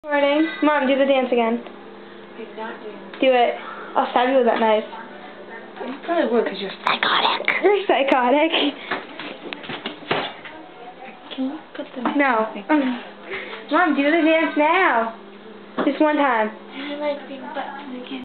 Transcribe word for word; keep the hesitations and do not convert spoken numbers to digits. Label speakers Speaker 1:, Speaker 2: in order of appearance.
Speaker 1: Morning. Mom, do the dance again.
Speaker 2: I'm not doing it.
Speaker 1: Do it. I'll stab you with that knife.
Speaker 2: You probably would because you're psychotic.
Speaker 1: You're psychotic.
Speaker 2: Can you put the knife
Speaker 1: No.
Speaker 2: in?
Speaker 1: Mom, do the dance now. Just one time.
Speaker 2: I like being button again.